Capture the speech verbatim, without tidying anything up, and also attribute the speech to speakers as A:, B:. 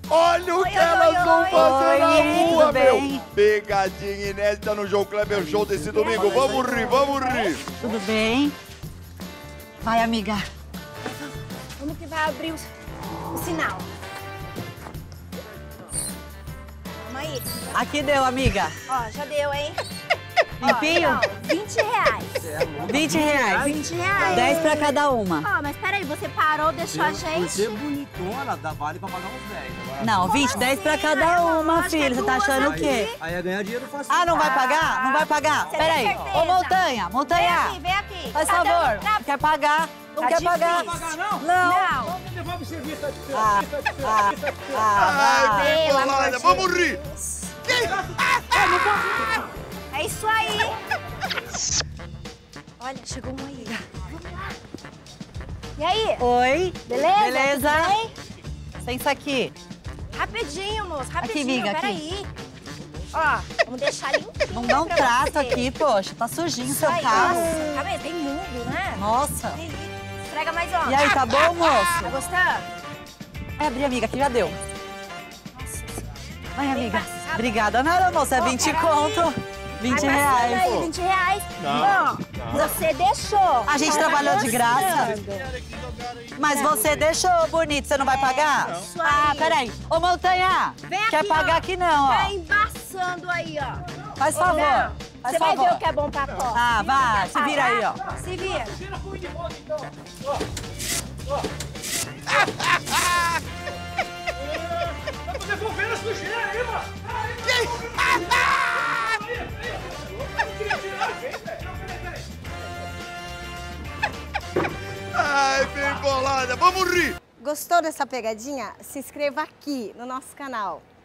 A: Olha o
B: Oi,
A: que
B: oi,
A: elas
B: oi,
A: vão
B: oi.
A: fazer
C: Oi,
A: na rua,
C: tudo
A: meu.
C: bem?
A: Pegadinha inédita no João Kleber Show desse domingo. Vamos rir, vamos rir.
C: Tudo bem? Vai, amiga.
B: Vamos que vai abrir o, o sinal. Calma aí.
C: Aqui deu, amiga.
B: Ó, já deu, hein?
C: Limpinho?
B: Ó, então, vinte reais.
C: vinte reais.
B: vinte reais.
C: dez pra cada uma.
B: Ó, mas peraí, você parou, deixou a gente...
D: Por ser bonitona, dá vale pra pagar uns dez. Agora,
C: Não, vinte, dez pra cada uma,
B: Acho que é
C: filho. Você tá
B: duas
C: achando o
B: aqui.
C: quê?
D: aí ia ganhar dinheiro fácil.
C: Ah, não vai pagar? Não vai pagar?
B: Você
C: Pera
B: tem
C: aí.
B: certeza?
C: Ô, Montanha,
B: Vem
C: Montanha.
B: aqui, vem aqui.
C: Faz
B: Tá
C: favor.
B: dando pra-
C: Não quer pagar? Não
B: Tá
C: quer pagar?
B: difícil.
D: Pagar não?
C: Não.
B: Não.
D: Devolve o serviço aí pro
C: Ah, ah, ah,
A: Ai, bem
B: Pelo amor
A: bolada.
B: de
A: Vamos rir.
B: É isso aí. Olha, chegou uma aí. E aí?
C: Oi.
B: Beleza?
C: Beleza?
B: Tudo bem?
C: Senta aqui.
B: Rapidinho, moço, rapidinho.
C: miga, aqui.
B: Peraí. Ó, vamos deixar limpinho.
C: Não dá um
B: pra
C: trato
B: você.
C: aqui, poxa. Tá sujinho
B: Isso
C: seu
B: aí,
C: carro.
B: Nossa, tá vendo? Tem mundo, né?
C: Nossa.
B: Tem- Esfrega mais, ó.
C: E aí, tá bom,
B: Tá
C: moço?
B: gostando?
C: Vai abrir, amiga, que já deu.
B: Nossa,
C: Vai, amiga.
B: embaçado.
C: Obrigada. Nada, moça. É
B: Ó,
C: vinte
B: peraí.
C: conto. vinte
B: Vai passando
C: reais.
B: aí, vinte reais.
A: Não,
B: Ó, você deixou.
C: A gente
B: Tá
C: trabalhou de graça.
B: gostando.
C: Mas você deixou, bonito. Você não vai pagar?
B: Isso
C: Ah,
B: aí.
C: peraí. Ô, Montanha.
B: Vem
C: Quer
B: aqui,
C: pagar
B: ó.
C: aqui não, ó.
B: Vai embaçando aí, ó.
C: Faz
B: Ô,
C: favor.
B: não,
C: Faz
B: Você vai
C: favor.
B: ver o que é bom pra costa.
C: Ah,
B: Viu?
C: vai.
B: Quer
C: Se vira aí, ó.
B: pagar? Se vira.
D: Tira fui de volta então. Ó. Ó. Tá devolvendo a sujeira aí, mano.
A: Ai, bem bolada. Vamos rir.
E: Gostou dessa pegadinha? Se inscreva aqui no nosso canal.